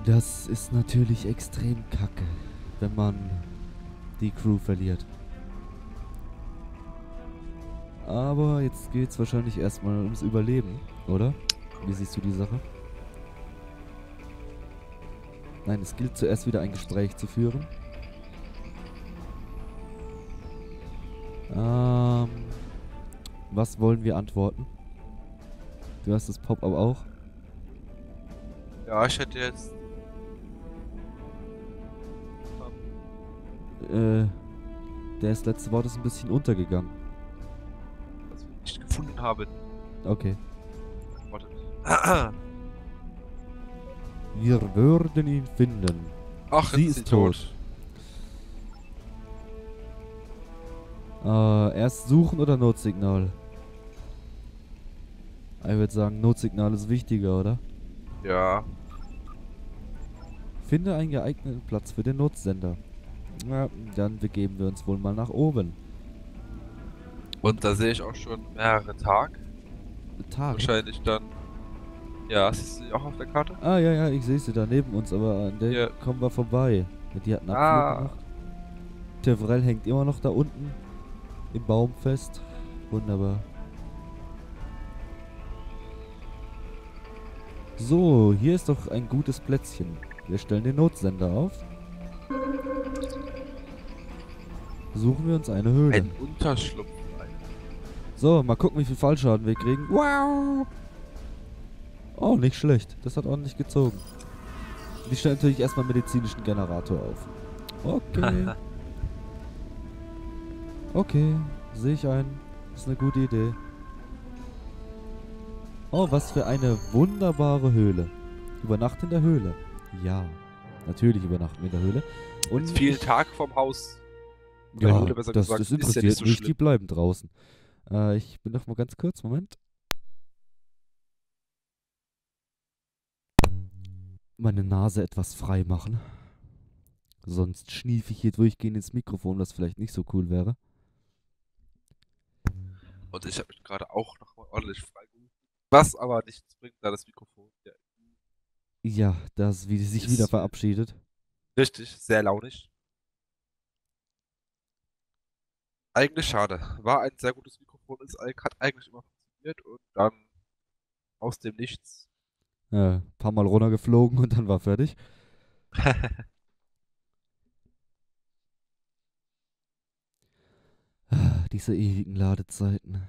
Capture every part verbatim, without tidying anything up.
Das ist natürlich extrem kacke, wenn man die Crew verliert. Aber jetzt geht's wahrscheinlich erstmal ums Überleben, oder? Wie siehst du die Sache? Nein, es gilt zuerst wieder ein Gespräch zu führen. Ähm, was wollen wir antworten? Du hast das Pop-up auch? Ja, ich hätte jetzt. Äh, das letzte Wort ist ein bisschen untergegangen. Was wir nicht gefunden haben. Okay. Warte. Wir würden ihn finden. Ach, Sie jetzt ist tot. Äh, erst suchen oder Notsignal? Ich würde sagen, Notsignal ist wichtiger, oder? Ja. Finde einen geeigneten Platz für den Notsender. Na, dann begeben wir uns wohl mal nach oben. Und da sehe ich auch schon mehrere Tage. Tage? Wahrscheinlich dann. Ja, siehst du die auch auf der Karte? Ah, ja, ja, ich sehe sie da neben uns, aber an der Ja. kommen wir vorbei. Die hat einen Abflug Ah. gemacht. Tevrel hängt immer noch da unten im Baum fest. Wunderbar. So, hier ist doch ein gutes Plätzchen. Wir stellen den Notsender auf. Suchen wir uns eine Höhle. Ein Unterschlupf. So, mal gucken, wie viel Fallschaden wir kriegen. Wow! Oh, nicht schlecht. Das hat ordentlich gezogen. Wir stellen natürlich erstmal einen medizinischen Generator auf. Okay. Okay, sehe ich ein. Ist eine gute Idee. Oh, was für eine wunderbare Höhle. Übernachten in der Höhle. Ja, natürlich übernachten wir in der Höhle. Und Mit vielen ich- Tagen vom Haus. Ja, Höhle, besser das, gesagt, das ist ja interessiert nicht so mich. schlimm. Die bleiben draußen. Äh, ich bin noch mal ganz kurz. Moment. Meine Nase etwas frei machen. Sonst schniefe ich hier durchgehend ins Mikrofon, was vielleicht nicht so cool wäre. Und ich habe mich gerade auch nochmal ordentlich freigerufen. Was aber nichts bringt, da das Mikrofon. Ja. Ja, das wie sich Ist wieder wild. verabschiedet. Richtig, sehr launig. Eigentlich schade. War ein sehr gutes Mikrofon, ist, eig- hat eigentlich immer funktioniert und dann aus dem Nichts. Äh, ein paar Mal runtergeflogen und dann war fertig. Ah, diese ewigen Ladezeiten.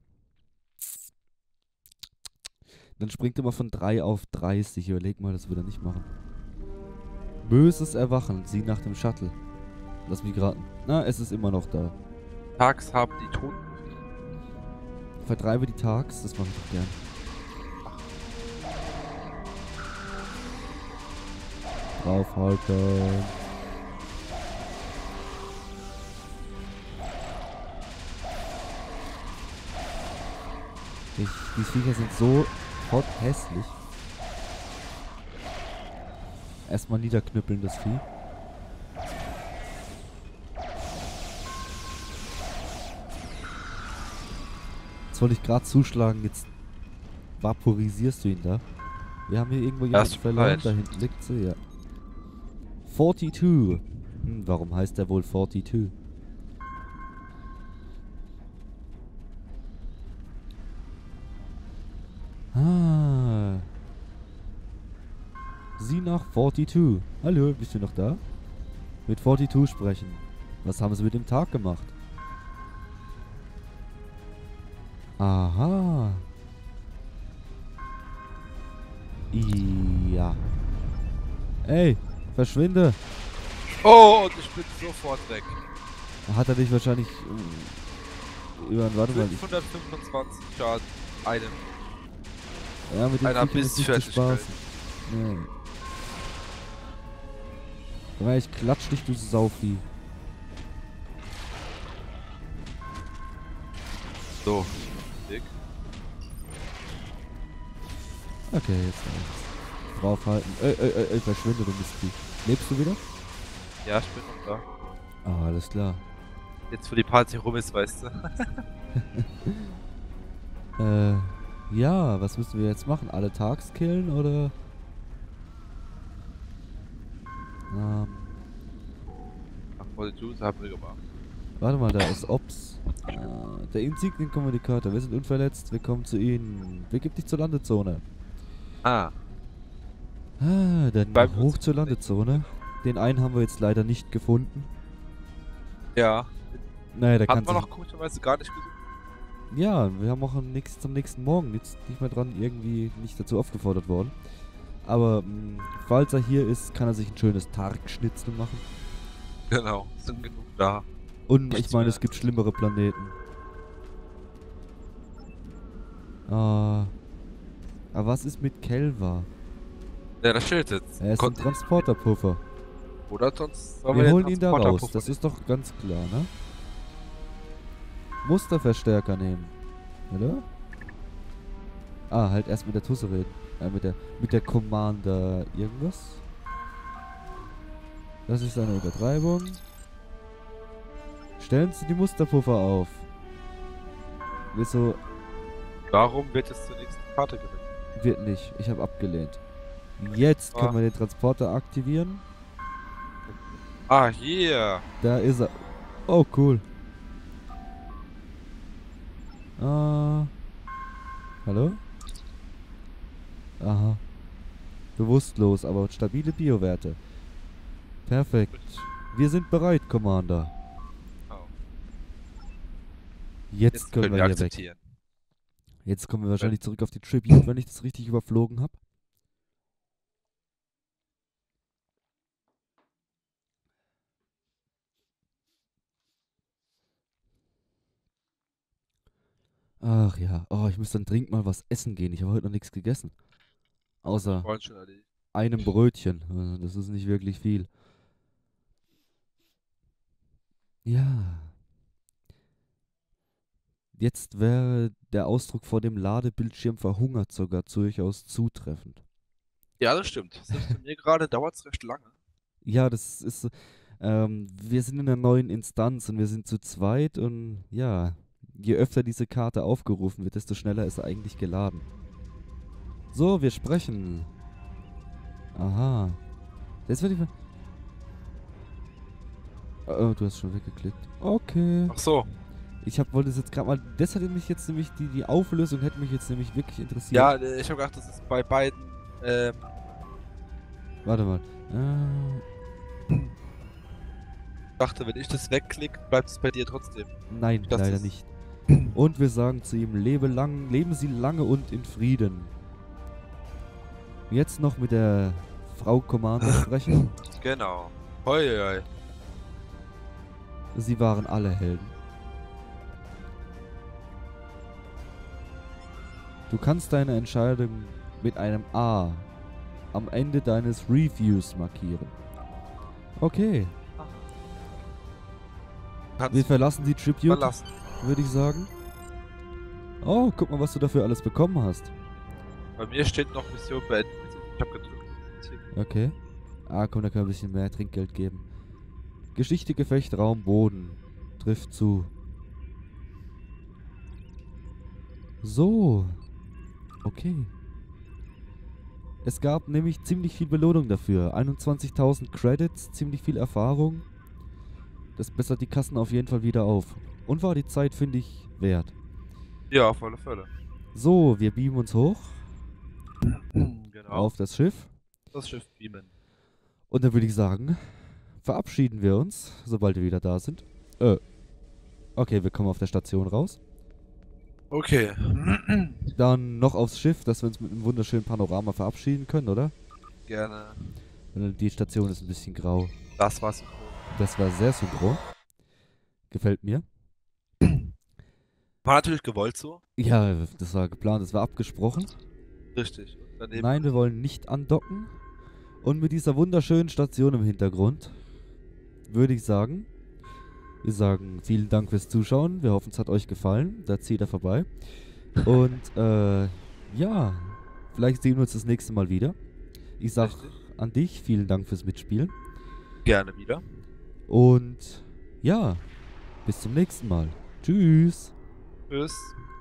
Dann springt immer von drei auf dreißig. Überleg mal, das würde er nicht machen. Böses Erwachen. Sie nach dem Shuttle. Lass mich raten. Na, es ist immer noch da. Tags haben die Toten. Vertreibe die Tags. Das mache ich doch gern. Draufhalten. Ich, die Viecher sind so hot hässlich. Erstmal niederknüppeln, das Vieh. Jetzt wollte ich gerade zuschlagen, jetzt vaporisierst du ihn da. Wir haben hier irgendwo jemanden es tut mir verloren, leid. da hinten liegt sie, ja. zweiundvierzig. Hm, warum heißt der wohl zweiundvierzig? Ah. Sie nach zweiundvierzig. Hallo, bist du noch da? Mit zweiundvierzig sprechen. Was haben sie mit dem Tag gemacht? Aha. Ja. Ey, verschwinde. Oh, und ich bin sofort weg. Hat er dich wahrscheinlich äh, über... Warte mal. Ich, fünfhundertfünfundzwanzig Schaden. Einem. ja, mit dem Einer Viech ist nicht zu Bissfertigkeit. spaßen. Nee. Guck mal, ich klatsch dich, du Saufi. So. Dick. Okay, jetzt reicht's. Draufhalten. Ey, ey, ey, ey, verschwinde, du Mistvieh. Lebst du wieder? Ja, ich bin noch da. Ah, alles klar. Jetzt, wo die Party rum ist, weißt du. Äh, ja, was müssen wir jetzt machen? Alle Tags killen oder? Ähm, Ach, voll die Juice haben wir gemacht. warte mal, da ist Ops. Äh, der Insignienkommunikator. Wir sind unverletzt. Wir kommen zu Ihnen. Begib dich zur Landezone. Ah, Ah, dann Bleibt hoch uns zur nicht. Landezone. Den einen haben wir jetzt leider nicht gefunden. ja. Naja, der kann Hatten wir sich... noch komischerweise gar nicht gesucht. Ja, wir haben auch am nächsten, zum nächsten Morgen jetzt nicht mehr dran irgendwie nicht dazu aufgefordert worden. Aber mh, falls er hier ist, kann er sich ein schönes Targschnitzel machen. Genau, sind genug da. Und Nichts ich meine, mehr. es gibt schlimmere Planeten. Ah. Aber was ist mit Kelva? Ja, das steht jetzt. Er ist ein Konnten- Transporterpuffer. Oder sonst sollen Wir den holen ihn da Transporter raus. puffern. Das ist doch ganz klar, ne? Musterverstärker nehmen. Oder? Ah, halt erst mit der Tusse reden. Äh, mit der, mit der Commander irgendwas. Das ist eine Übertreibung. Stellen Sie die Musterpuffer auf. Wieso? Warum wird es zur nächsten Karte gewählt? Wird nicht. Ich habe abgelehnt. Jetzt können Ah. wir den Transporter aktivieren. Ah, hier. Da ist er. Oh, cool. Ah. Hallo? Aha. Bewusstlos, aber stabile Biowerte. Perfekt. Wir sind bereit, Commander. Oh. Jetzt, können wir hier weg. akzeptieren. Jetzt kommen wir wahrscheinlich zurück auf die Tribute, wenn ich das richtig überflogen habe. Ach ja. Oh, ich muss dann dringend mal was essen gehen. Ich habe heute noch nichts gegessen. Außer Wollen schon erledigt. einem Brötchen. Also, das ist nicht wirklich viel. Ja. Jetzt wäre der Ausdruck vor dem Ladebildschirm verhungert sogar durchaus zutreffend. Ja, das stimmt. Selbst bei mir gerade dauert es recht lange. Ja, das ist. Ähm, wir sind in einer neuen Instanz und wir sind zu zweit und ja, je öfter diese Karte aufgerufen wird, desto schneller ist er eigentlich geladen. So, wir sprechen. Aha. Jetzt werde ich. Oh, du hast schon weggeklickt. Okay. Ach so. Ich hab, wollte es jetzt gerade mal. Das hätte mich jetzt nämlich. Die, die Auflösung hätte mich jetzt nämlich wirklich interessiert. Ja, äh, ich habe gedacht, das ist bei beiden. Ähm, Warte mal. Äh, dachte, wenn ich das wegklicke, bleibt es bei dir trotzdem. nein, Das leider ist- nicht. Und wir sagen zu ihm, lebe lang, leben Sie lange und in Frieden. Jetzt noch mit der Frau Commander sprechen. Genau. Hoi, hoi, hoi. Sie waren alle Helden. Du kannst deine Entscheidung mit einem A am Ende deines Reviews markieren. Okay, Kannst wir du verlassen die Tribute, verlassen. würde ich sagen. Oh, guck mal, was du dafür alles bekommen hast. Bei mir steht noch Mission beendet. Ich habe gedrückt. Okay. Ah, komm, da können wir ein bisschen mehr Trinkgeld geben. Geschichte, Gefecht, Raum, Boden. Trifft zu. So. Okay. Es gab nämlich ziemlich viel Belohnung dafür. einundzwanzigtausend Credits, ziemlich viel Erfahrung. Das bessert die Kassen auf jeden Fall wieder auf. Und war die Zeit, finde ich, wert. Ja, auf alle Fälle. So, wir beamen uns hoch Genau. auf das Schiff. das Schiff beamen. Und dann würde ich sagen, verabschieden wir uns, sobald wir wieder da sind. Äh. Okay, wir kommen auf der Station raus. Okay. Dann noch aufs Schiff, dass wir uns mit einem wunderschönen Panorama verabschieden können, oder? Gerne. Weil die Station ist ein bisschen grau. Das war's. Das war sehr synchron. Gefällt mir. War natürlich gewollt so. Ja, das war geplant, das war abgesprochen. Richtig. Und daneben Nein, wir wollen nicht andocken. Und mit dieser wunderschönen Station im Hintergrund würde ich sagen, wir sagen vielen Dank fürs Zuschauen. Wir hoffen, es hat euch gefallen. Da zieht er vorbei. Und äh, ja, vielleicht sehen wir uns das nächste Mal wieder. Ich sag Richtig. an dich vielen Dank fürs Mitspielen. gerne wieder. Und ja, bis zum nächsten Mal. Tschüss. Tschüss.